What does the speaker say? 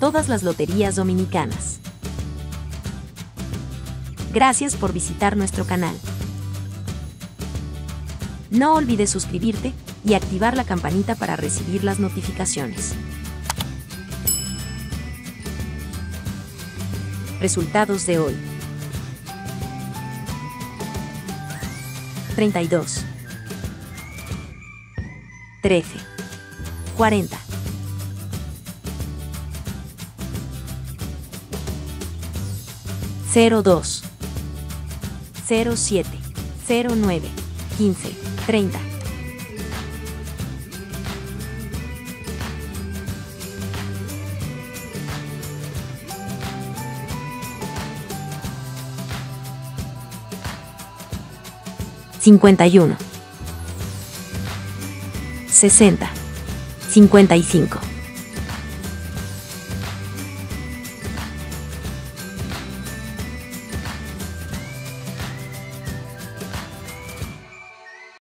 todas las loterías dominicanas. Gracias por visitar nuestro canal. No olvides suscribirte y activar la campanita para recibir las notificaciones. Resultados de hoy. 32, 13, 40, 02, 07, 09, 15, 30. 51, 60, 55.